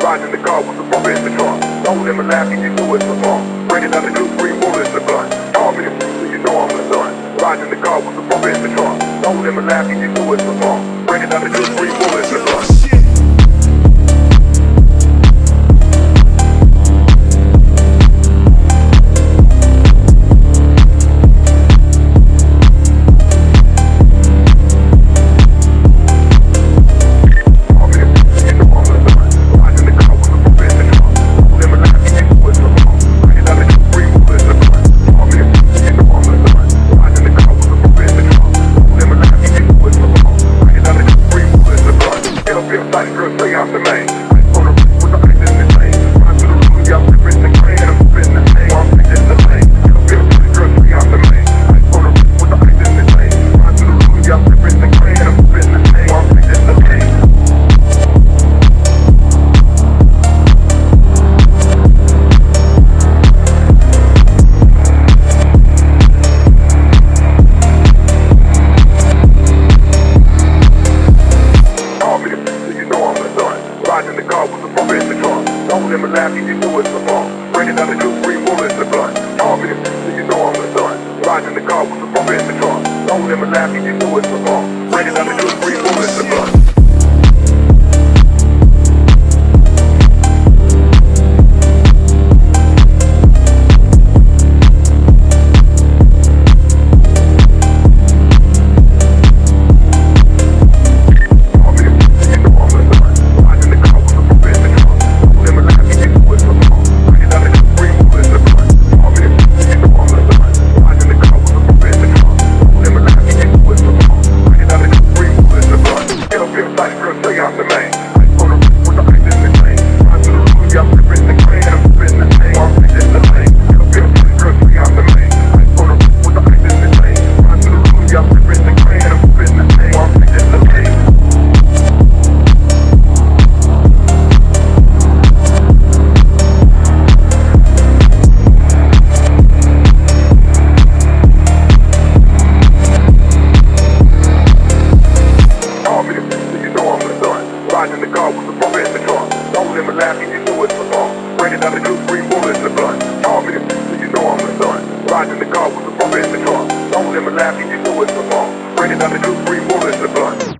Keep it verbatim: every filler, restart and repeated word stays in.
Riding the car with the bump in the trunk. Told him a laugh and you knew it's the fun. Ready down the new three bullets in the blunt. Call me so you know I'm the son. Riding the car with the bump in the trunk. Told him a laugh and you knew it's the fun. Ready down the new three bullets in the blunt. Riding the car with the bump in the trunk. Told him a laugh and you knew it's the fun. Ready down the new three bullets in the blunt. Call me so you know I'm the son. Riding the car with the bump in the trunk. Told him a laugh and you knew it's the fun. Ready down the new three bullets in the blunt. Riding the car with the bump in the trunk. Told him a laugh and you knew it's the fun. Ready down the new three bullets in the blunt. Call me so you know I'm the son. Riding the car with the bump in the trunk. Told him a laugh and you knew it's the fun. Ready down the new three bullets in the blunt.